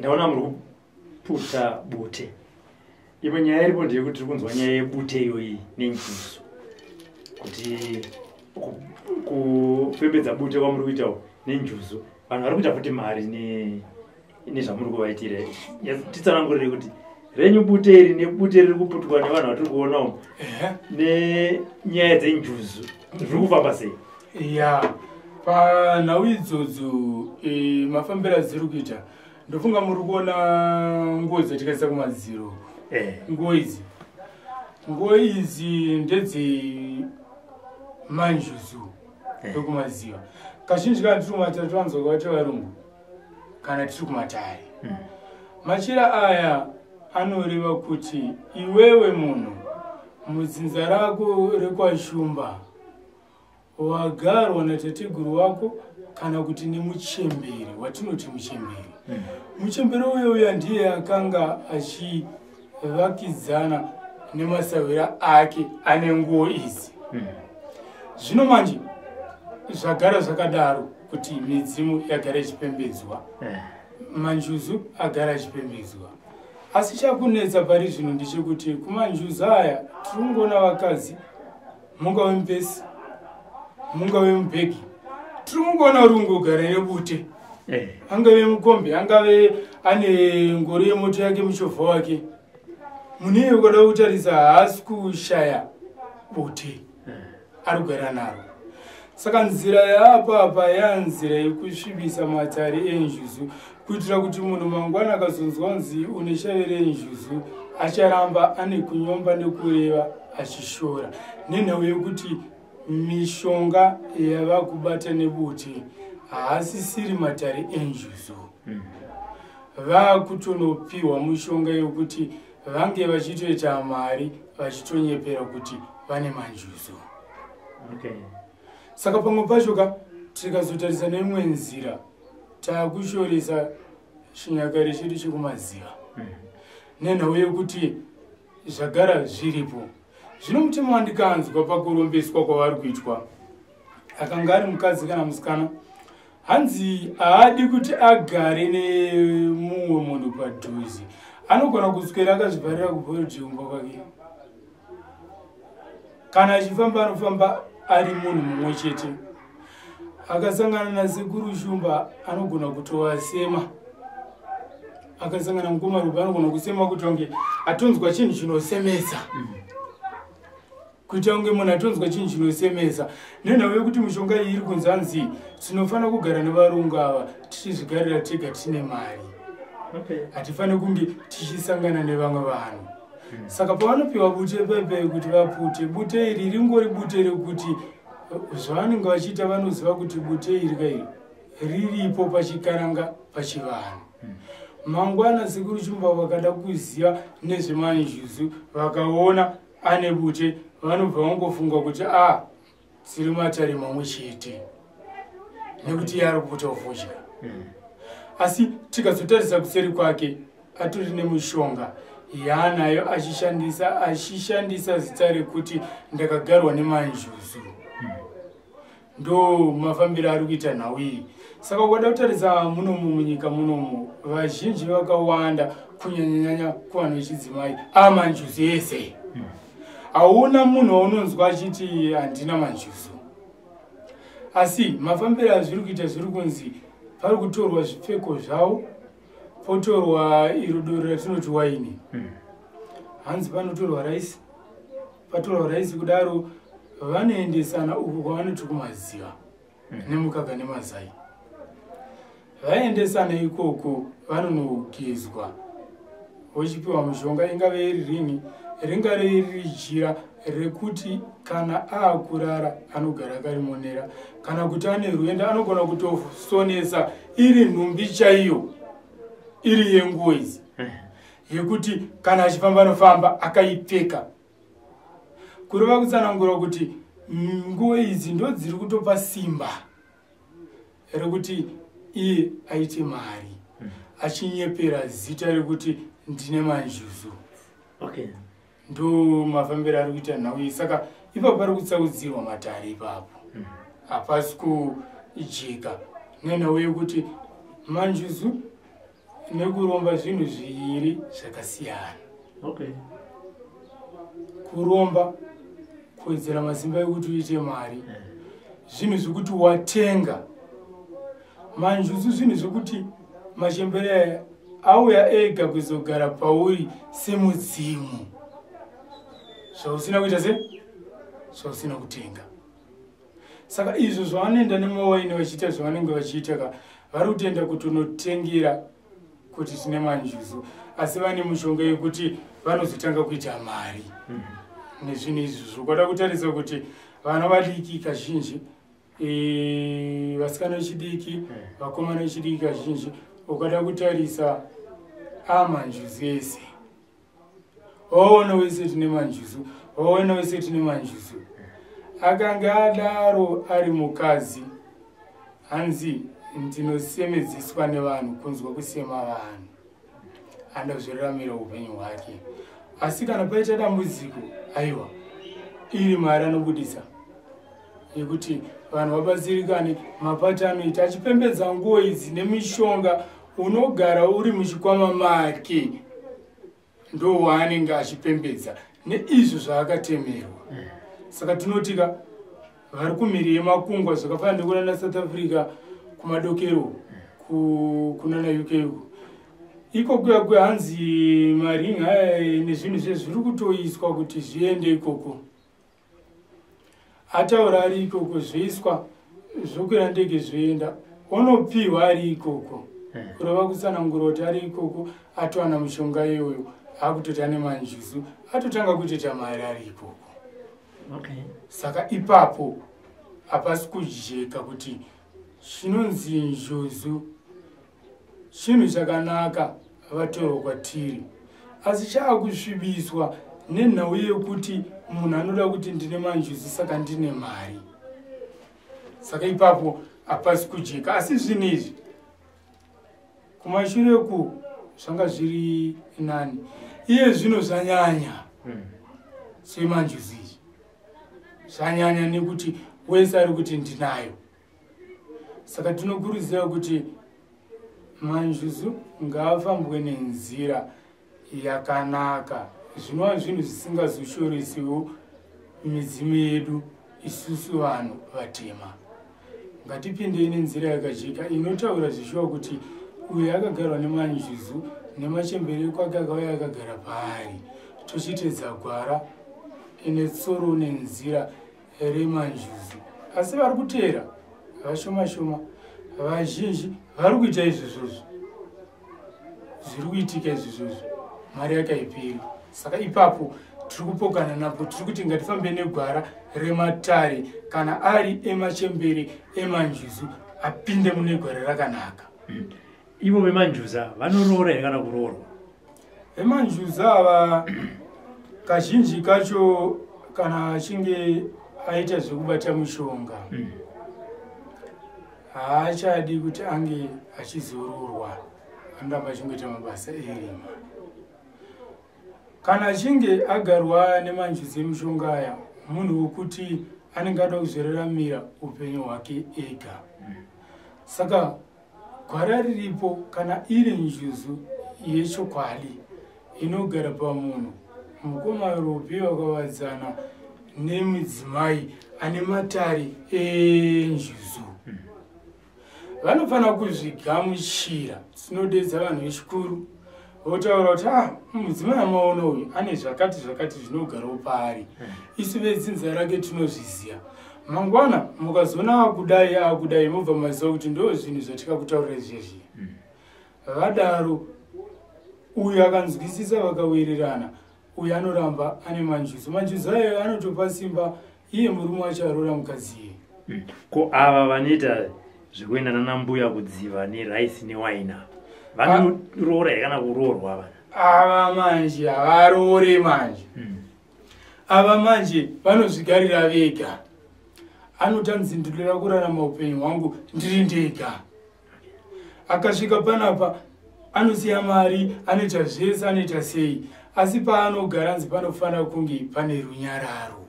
ndaona muri kuputa bute. Imwe nyaya iripo ndeyekuti tiri kunzwa nyaya yebute iyoyi neNjuzu. Kuti kupembedza bute kwamuri kuitawo neNjuzu. Vanhu vari kuita futi mari nezvamuri kuvaitira. Titsanangurire kuti renyu bute iri nebute riri kuputwa nevanhu vatiri kuonawo nenyaya dzeNjuzu zviri kufamba sei? Ya, panhau idzodzo mafambiro azviri kuita ndofunga muri kuona nguo dzatikaisa kumadziro. Nguo idzi ndedze manjuzu ekumaziva. Kazhinji kana tiri kumatare tovanzwa kwati varungu kana tiri kumatare. Machira aya anoreva kuti iwewe munhu mudzinza rako rekwashumba wagarwa natateguru wako kana kuti nemuchemberi watinoti muchemberi. Muchemberi uyoyo ndiye akanga achivakidzana nemasavira ake ane nguo idzi. Zvino manje zvagara zvakadaro kuti midzimu yagara ichipembedzwa, manjuzu agara achipembedzwa. Asi chakunetsa pari zvino ndechekuti kumanjuzu aya tiri kungoona vakadzi, mungave mupesi, mungave mubhegi, tiri kungoona uri kungogara nebute. Angave mukombe, angave ane ngoro yemoto yake muchovha wake. Munhu ukada kutarisa haasi kushaya bute ari kugara naro. Saka nzira yaapapa yanzira yekusvibisa matare eNjuzu kuitira kuti munhu mangwana akazonzwa nzi une shavi reNjuzu acharamba ane kunyomba nekureva achishora. Nenhau yekuti mishonga yava kubata nebute haasisiri matare eNjuzu. Vakutonopiwa mushonga yekuti vange vachitoita mari vachitonyepera kuti vane manjuzu. Saka pamwe pacho tikazotarisa neimwe nzira taakushoresa chinyakare chedu chekumaziva. Nenhau yekuti zvagara zviripo. Zvino mutima wandikanzwa pakurombeswa kwavari kuitwa. Akanga ari mukadzi kana musikana, hanzi haadi kuti agare nemumwe munhu padhuze. Anogona kuswera akazvibharira kubhodhimba kwake. Kana achifamba anofamba ari munhu mumwe chete. Akasangana nasekuru shumba anogona kutovasema. Akasangana mukomaruba anogona kusema kuti wange atonzwa chinhu chinosemesa. Kuita unge munhu atonzwa chinhu chinosemesa. Nenhau yekuti mishonga iyi iri kunzanzi tinofanira kugara nevarungu ava tichizvigarira tega tine mari. Hatifaniri kunge tichisangana nevamwe vanhu. Saka pavanopiwa bute pepe kuti vapute, bute iri ringori bute rekuti zvavanenge vachiita vanoziva kuti bute iri riripo pachikaranga pachivanhu. Mangwana sekuru shumba vakada kuziva nezvemanjuzu vakaona ane bute vanobva vangofunga kuti tsiri matare mamwe chete nekuti yari kuputa ufudya. Asi tikazotarisa kuseri kwake atori nemushonga yaanayo achishandisa zita rekuti ndakagarwa nemanjuzu. Ndo mafambiro ari kuita nhau iyi. Saka ukada kutarisa munomu munyika munomu vazhinji vakawanda kunyanyanya kuvanhu vechidzimai amanjuzu ese. Hauna munhu waunonzwa achiti handina manjuzu. Asi mafambiro azviri kuita zviri kunzi pari kutorwa zvipfeko zvavo potorwa irodoro ratinoti waini. Hanzi panotorwa raisi, patorwa raisi kudaro vanoendesana uko kwavanoti kumaziva nemukaka nemazai. Vaendesana ikoko vanonogezwa vochipiwa mushonga ingave iri rini ringave riri jira rekuti kana aakurara anogara akarimonera, kana kuti ane rwenda anogona kutosonesa iri nhumbi chaiyo iri yenguo idzi yekuti kana achifamba anofamba akaipfeka. Kureva kutsanangura kuti nguo idzi ndo dziri kutopa simba rekuti iye aite mari achinyepera zita rekuti ndine manjuzu. Ndo mafambiro ari kuita nhau iyi. Saka ipapo pari kutsaudzirwa matare ipapo. Hapasi kujeka nenhau yekuti manjuzu nekuromba zvinhu zviviri zvakasiyana. Okay. Kuromba kuwedzera masimba ekuti uite mari, zvinhu zvekuti watenga. Manjuzu zvinhu zvekuti machembere auya ega kuzogara pauri semudzimu, zvausina kuita zvausina kutenga. Saka izvo zvavanoenda nemawaini vachiita zvavanenge vachiita, vari kutenda kutonotengera kuti tine manjuzu, asi vane mushonga yekuti vanozotanga kuita mari nezvinhu izvozvo. Kwada kutarisa kuti vana vadiki kazhinji, vasikana vechidiki, vakomana vechidiki kazhinji, ukada kutarisa amanjuzu ese. Waona wese tine manjuzu, waona wese tine manjuzu. Akanga adaro ari mukadzi, hanzi ndinosemedziswa nevanhu, kunzwa kusema vanhu, andazviraramira upenyu hwake. Asi kana paita dambudziko, aiwa, iri mari anobudisa yekuti vanhu vabatsirikane. Mapato anoita achipembedza nguo idzi nemishonga, unogara uri muchikwama make, ndo waanenge achipembedza neizvo zvaakatemerwa. Saka tinotika vari kumhiri yemakungwa, zvakafanana nekunana South Africa, kumadokero, kunana UK ikoko hanzi mari nezvinhu zvezviri kutoiswa kuti zviende ikoko. Ataura ari ikoko, zvoiswa zvokwira ndege zvoenda, unopiwa ari ikoko. Kurova kusanangura kuti ari ikoko, atowana mushonga iyoyo, akutota nemanjuzu, atotanga kutoita mari ari ikoko. Okay. Saka ipapo hapasi kujeka kuti chinonzi njuzu chinhu chakanaka vatorwa kwatiri, asi chaakusvibiswa nenhau yekuti munhu anoda kuti ndine manjuzu saka ndine mari. Saka ipapo hapasi kujeka. Asi zvinhu izvi kumashure zvanga zviri nani, iye zvino zvanyanya semanjuzu izvi zvanyanya, nekuti wese ari kuti ndinayo. Saka tinokurudzira kuti manjuzu ngaafambwe nenzira yakanaka, zvinova zvinhu zvisingazoshoresiwo midzimu yedu isusu vanhu vatema. Ngatipindei nenzira yakajeka inotaura zvishuwa kuti uyu akagarwa nemanjuzu, nemachembere kwake akauya akagara paari, tochitedza gwara ine tsoro nenzira remanjuzu. Asi vari kuteera vashoma shoma, vazhinji vari kuita izvozvozvo, zviri kuitika izvozvozvo, mari yakaiperi. Saka ipapo tiri kupokana napo, tiri kuti ngatifambe negwara rematare, kana ari emachembere emanjuzu apinde mune gwara rakanaka. Ivo vemanjuza vanoroora here kana kuroorwa? Vemanjuza ava kazhinji kacho kana achinge aita zvekubata mushonga, haachadi kuti ange achizoroorwa, anoramba achingoita mabasa erima. Kana achinge agarwa nemanjuzi emushonga aya, munhu wekuti anenge ada kuzviraramira upenyu hwake ega. Saka gwara riripo, kana iri njuzu yechokwadi inogara pamunhu, mukomaropi wakawadzana nemudzimai ane matare enjuzu, vanofanira kuzvigamuchira. Tinodedza vanhu vechikuru votaura kuti mudzimai amaona uyu ane zvakati zvakati zvinogarawo paari, isu vedzinza rake tinozviziva. Mangwana mukazoona akudai mobva maziva kuti ndo zvinhu zvatikakutaurira izvezvi. Vadaro uyu akanzwisisa vakawirirana, uyu anoramba ane manjuzu. Manjuzu ayo anotopa simba iye murume wacho aroora mukadzi iye. Ko ava vanoita zvekuendana nambuya kudziva neraisi newaina vanoroora here kana kuroorwa vana? Ava manje havaroore manje. Ava manje vanozvigarira vega. Anotanzi ndinoda kurarama upenyu hwangu ndiri ndega. Akasvika panapa anosiya mari, anoita zvese, anoita sei, asi paanogara nzi panofanira kunge pane runyararo.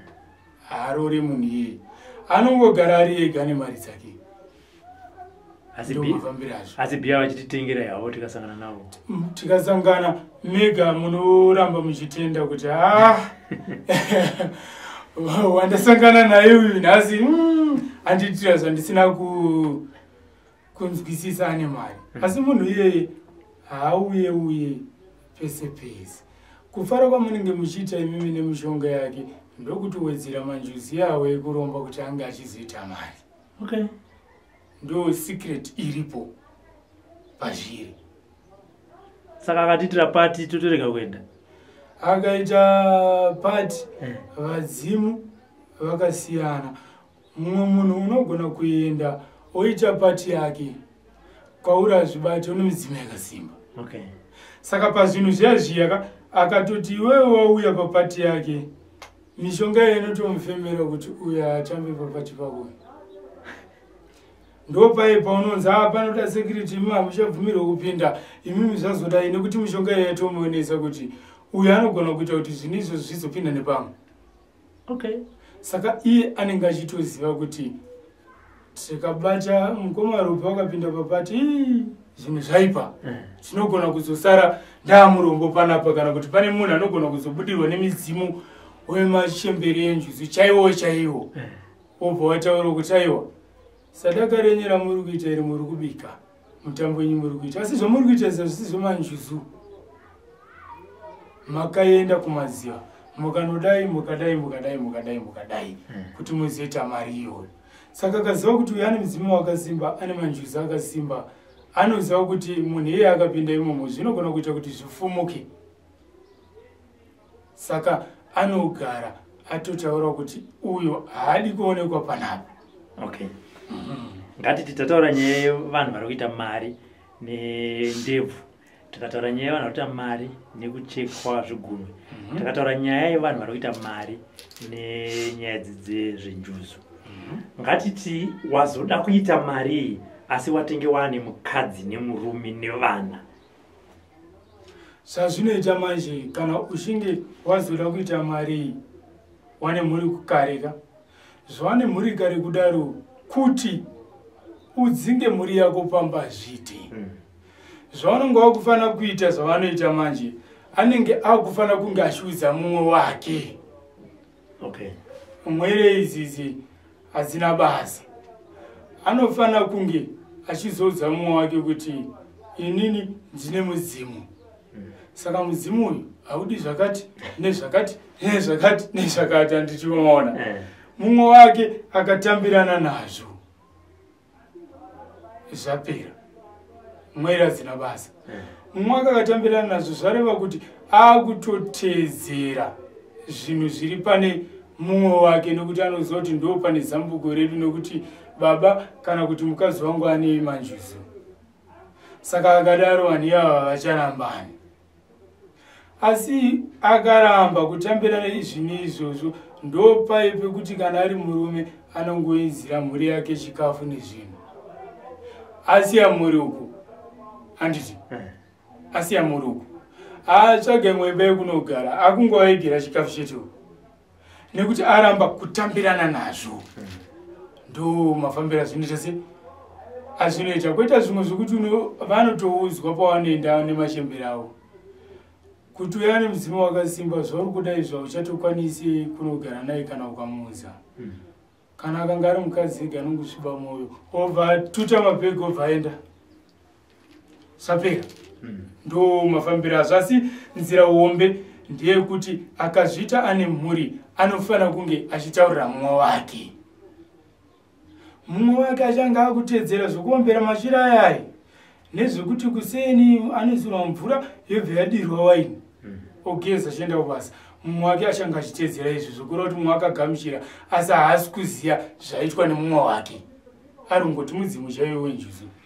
Haarore munhu iye, anongogara ari ega nemari dzake. asi bia vachititengera yavo tikasangana navo tikasangana mega munoramba muchitenda kuti wandasangana naye uyu nhasi anditira zvandisina kunzwisisa ane mari asi munhu iyeye haauye pese pese kufara kwamunenge muchiita imimi nemishonga yake ndokuti wedzera manjuzi yawo ekuromba kuti ange achizoita mari ndo secret iripo pazviri saka akatitira pati totorega kuenda akaita pati vadzimu vakasiyana mumwe munhu unogona kuenda oita pati yake kwauri azvibati une midzimu yakasimba saka pazvinhu zviya akatoti iwewe wauya papati yake mishonga iye inotomufemera kuti uya atambe papati pako ndo pai paunonzi panoda security imi hamuchabvumirwa kupinda imimi zvazodai nekuti mishonga iye yatomuonesa kuti uyu anogona kuita kuti zvinhu izvo zvizopinda nepamwe saka iye anenge achitoziva kuti tikabata mukomaropa wakapinda papati zvinhu zvaipa tinogona kuzosara ndaamurombo panapa kana kuti pane munhu anogona kuzobudirwa nemidzimu wemachemberi enjuzu chaiwo obva wataura kuti aiwa sadaka renyu ramuri kuita iri muri kubika mutambo wenyu muri kuita asi zvamuri kuita zvisizo manjuzu makaenda kumaziva mukanodai mukadai kuti muzoita mari iyoyo saka akaziva kuti uyu ane midzimu wakasimba ane manjuzu akasimba anoziva kuti munhu iye akapinda imomo zvinogona kuita kuti zvifumuke saka anogara atotaura kuti uyo haadi kuonekwa panapa ngatiti tataura nyaya yevanhu vari kuita mari nendebvu takataura nyaya yevanhu vari kuita mari nekuchekwa zvigunwe takataura nyaya yevanhu vari kuita mari nenyaya dzezvenjuzu ngatiti wazoda kuita mari asi watenge wane mukadzi nemurume nevana zvazvinoita manje kana uchinge wazoda kuita mari wane mhuri kukareka zvawane mhuri kare kudaro kuti udzinge mhuri yako pamba zvite zvaunenge wakufana kuita zvavanoita manje anenge akufana kunge achiudza mumwe wake mwere izizi hadzina basa anofana kunge achizoudza mumwe wake kuti inini ndine mudzimu saka mudzimu uyu haudi zvakati nezvakati handichiona mumwe wake akatambirana nazvo zvapera mwere hadzina basa mumwe wake akatambirana nazvo zvareva kuti akutotedzera zvinhu zviri pane mumwe wake nekuti anoziva kuti ndo pane zambuko redu nekuti baba kana kuti mukadzi wangu ane manjuzu saka akadaro vanhu ivava vacharambani asi akaramba kutambirana izvini izvozvo ndo paipe kuti kana ari murume anongoinzira mhuri yake chikafu nezvinhu asiya mhuri uku handiti asiya mhuri uku atsvage mwemba yekunogara akungovaigera chikafu chetu nekuti aramba kutambirana nazvo ndo mafambiro azvinoita se azvinoita kuita zvimwe zvokuti vanotoudzwa pavanoenda nemachemberi avo kuti uya ane mudzimu wakasimba zvauri kudai zvauchatokwanisi kunogara naye kana ukamuudza kana akanga ari mukadzi ega anongosviba mwoyo obva tuta mapegi obva aenda zvapera ndo mafambiro azvo asi nzira hombe ndeyekuti akazviita ane mhuri anofana kunge achitaurira mumwe wake mumwe wake achanga akutedzera zvokuombera mashira ayaye nezvekuti kuseni anozirwa mvura yobva yadirwa waini ogeza achienda kubasa mumwe wake achanga achitedzera izvi zvokureva kuti mumwe wake agamuchira asi haasi kuziva zvaitwa nemumwe wake ari ngoti mudzimu chaiwe wenjuzu